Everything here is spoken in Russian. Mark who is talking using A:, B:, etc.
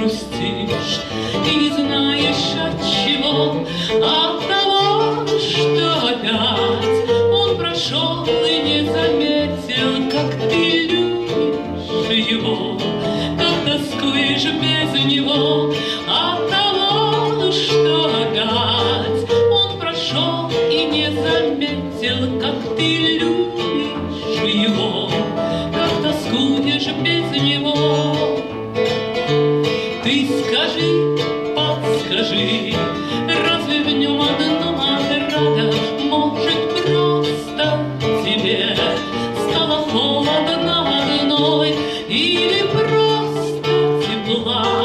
A: грустишь и не знаешь от чего, от того, что опять он прошел и не заметил, как ты любишь его, как тоскуешь без него, от того, что опять он прошел и не заметил, как ты любишь его, как тоскуешь без него. Ты скажи, подскажи, разве в нем одно отрада? Может, просто тебе стало холодно одной, или просто тепла